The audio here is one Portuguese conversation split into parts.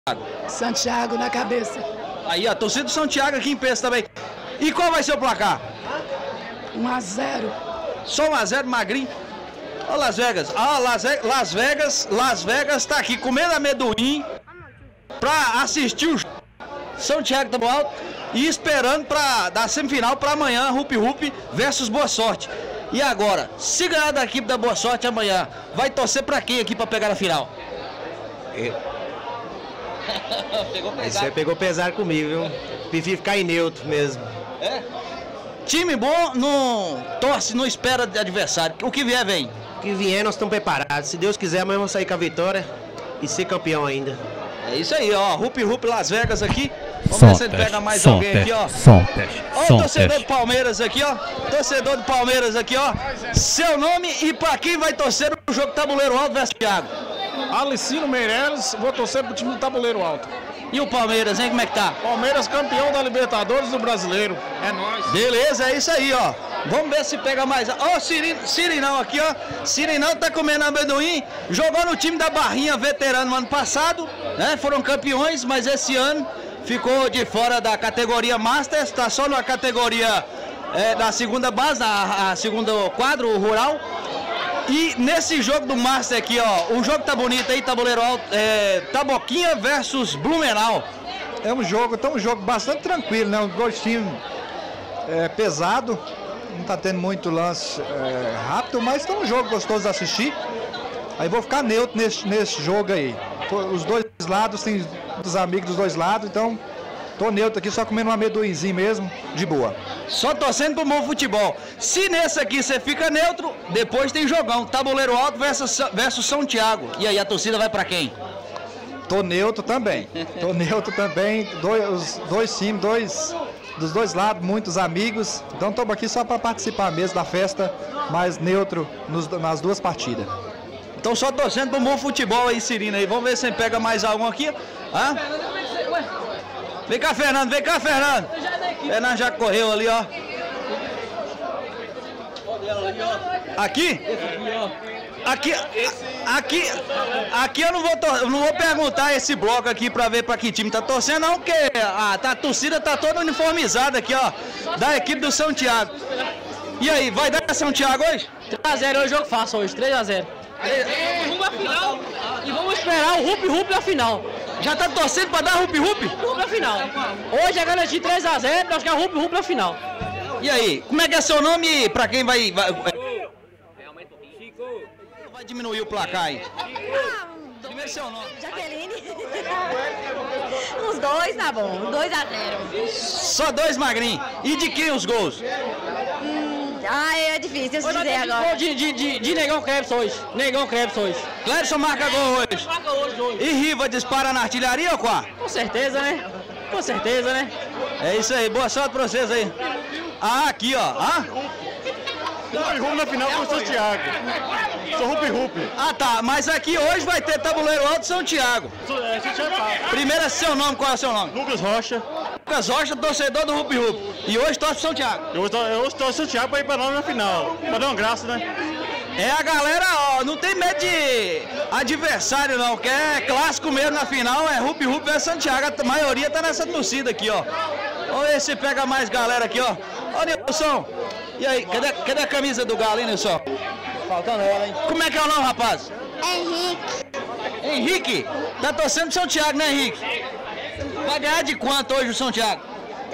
Santiago na cabeça. Aí, a torcida do Santiago aqui em peso também. E qual vai ser o placar? 1-0. Só 1-0, magrinho. Ó Las Vegas. Ó, Las Vegas tá aqui comendo amendoim pra assistir o Santiago tá alto e esperando pra dar semifinal pra amanhã, Rupi Rupi versus Boa Sorte. E agora, se ganhar da equipe da Boa Sorte amanhã, vai torcer pra quem aqui pra pegar na final? Você pegou pesado comigo, viu? Prefiro ficar em neutro mesmo. É? Time bom não torce, não espera de adversário. O que vier, vem. O que vier, nós estamos preparados. Se Deus quiser, amanhã vamos sair com a vitória e ser campeão ainda. É isso aí, ó. Rupi Rupi Las Vegas aqui. Vamos ver se ele pega mais alguém aqui, ó. Ó, o torcedor do Palmeiras aqui, ó. Torcedor do Palmeiras aqui, ó. Seu nome e pra quem vai torcer no jogo Tabuleiro Alto versus Thiago? Alicino Meireles, vou torcer pro time do Tabuleiro Alto. E o Palmeiras, hein? Como é que tá? Palmeiras campeão da Libertadores do Brasileiro. É nóis. Beleza, é isso aí, ó. Vamos ver se pega mais. Ó, Sirinão aqui, ó. Sirinão tá comendo amendoim. Jogou no time da Barrinha veterano no ano passado, né? Foram campeões, mas esse ano ficou de fora da categoria Masters. Tá só na categoria da segunda base, a segundo quadro rural. E nesse jogo do Master aqui, ó, o jogo tá bonito aí, Tabuleiro Alto, Taboquinha versus Blumenau. É um jogo bastante tranquilo, né? Os dois times pesado, não tá tendo muito lance rápido, mas tá um jogo gostoso de assistir. Aí vou ficar neutro nesse jogo aí. Os dois lados, tem dos amigos dos dois lados, então tô neutro aqui, só comendo um amendoinzinho mesmo, de boa. Só torcendo pro bom futebol. Se nesse aqui você fica neutro, depois tem jogão. Tabuleiro Alto versus São Tiago. E aí, a torcida vai pra quem? Tô neutro também. Os dois times, dos dois lados, muitos amigos. Então estamos aqui só para participar mesmo da festa, mas neutro nas duas partidas. Então só torcendo pro bom futebol aí, Cirino. Aí. Vamos ver se pega mais algum aqui. Hã? Vem cá, Fernando, vem cá, Fernando. Fernando já correu ali, ó. Aqui? Aqui eu não vou perguntar esse bloco aqui pra ver pra que time tá torcendo, não, porque a torcida tá toda uniformizada aqui, ó, da equipe do São Tiago. E aí, vai dar São Tiago hoje? 3-0 é o jogo fácil hoje, 3-0. Vamos à final e vamos esperar o Rupi Rupi na final. Já tá torcendo pra dar Rupi Rupi? Rupi na final. Hoje é garantir 3-0, nós queremos Rupi Rupi na final. E aí, como é que é seu nome pra quem vai diminuir o placar aí? Primeiro seu nome. Jaqueline. Uns dois tá bom, 2-0. Só dois magrinhos. E de quem os gols? É difícil eu dizer agora. De Negão Krebs hoje. Negão Krebs hoje. Clebson marca gol hoje. Marca hoje. E Riva dispara na artilharia ou qual? Com certeza, né? Com certeza, né? É isso aí, boa sorte pra vocês aí. Aqui, ó. Rupi Rupi na final com o Santiago. Sou Rupi Rupi. Tá, mas aqui hoje vai ter Tabuleiro Alto São Tiago. Primeiro é seu nome, qual é o seu nome? Lucas Rocha. Lucas Rocha, torcedor do Rupi Rupi. E hoje torce pro São Tiago. Eu torço São Tiago pra ir pra nós na final. Pra dar uma graça, né? É a galera, ó, não tem medo de adversário não, que é clássico mesmo na final, é Rupi Rupi versus Santiago. A maioria tá nessa torcida aqui, ó. Vamos ver se pega mais galera aqui, ó. Ó, Nilson. E aí, cadê a camisa do Galo, hein, Nilson? Faltando ela, hein? Como é que é o nome, rapaz? Henrique. Henrique? Tá torcendo pro São Tiago, né, Henrique? Vai ganhar de quanto hoje o São Tiago?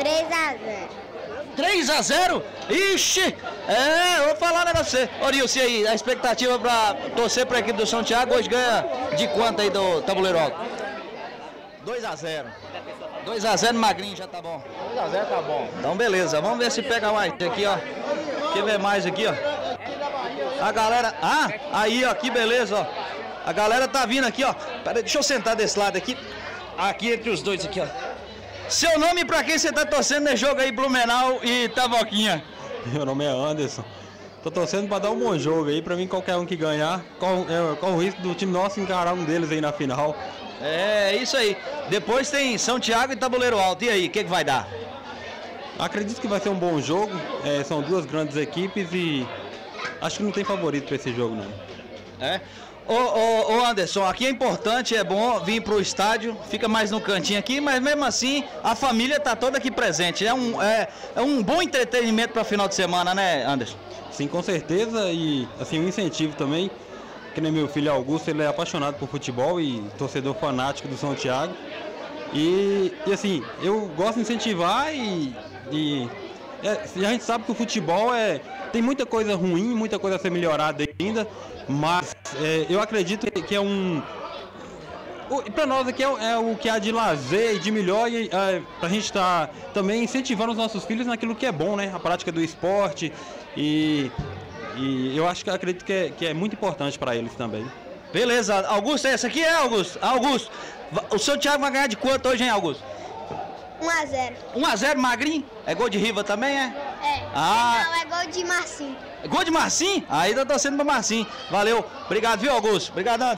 3-0. 3-0? Ixi! Eu vou falar um negócio pra você. Ô, Nilson, e aí, a expectativa pra torcer pra equipe do São Tiago hoje ganha de quanto aí do Tabuleiro Alto? 2-0. 2-0 magrinho já tá bom. 2-0 tá bom. Então beleza, vamos ver se pega mais aqui, ó. Quer ver mais aqui, ó. A galera... aí, ó, que beleza, ó. A galera tá vindo aqui, ó. Pera aí, deixa eu sentar desse lado aqui. Aqui entre os dois aqui, ó. Seu nome pra quem você tá torcendo nesse jogo aí, Blumenau e Taboquinha? Meu nome é Anderson. Tô torcendo pra dar um bom jogo aí, pra mim qualquer um que ganhar, com o risco do time nosso encarar um deles aí na final. É isso aí. Depois tem São Tiago e Tabuleiro Alto. E aí, o que vai dar? Acredito que vai ser um bom jogo. São duas grandes equipes e acho que não tem favorito para esse jogo, não. Ô Anderson, aqui é importante, é bom vir pro estádio, fica mais no cantinho aqui, mas mesmo assim a família tá toda aqui presente. É um bom entretenimento para final de semana, né, Anderson? Sim, com certeza, e assim, um incentivo também, que nem meu filho Augusto, ele é apaixonado por futebol e torcedor fanático do São Tiago. E assim, eu gosto de incentivar e a gente sabe que o futebol tem muita coisa ruim, muita coisa a ser melhorada ainda, mas eu acredito que é para nós aqui é o que há de lazer e de melhor, e para a gente estar também incentivando os nossos filhos naquilo que é bom, né? A prática do esporte, e eu acredito que é muito importante para eles também. Beleza, Augusto, essa aqui é Augusto. Augusto, o São Tiago vai ganhar de quanto hoje, hein, Augusto? 1-0. 1-0, magrinho? É gol de Riva também, é? Não, é gol de Marcinho. Gol de Marcinho? Aí tá torcendo pra Marcinho. Valeu. Obrigado, viu, Augusto? Obrigadão.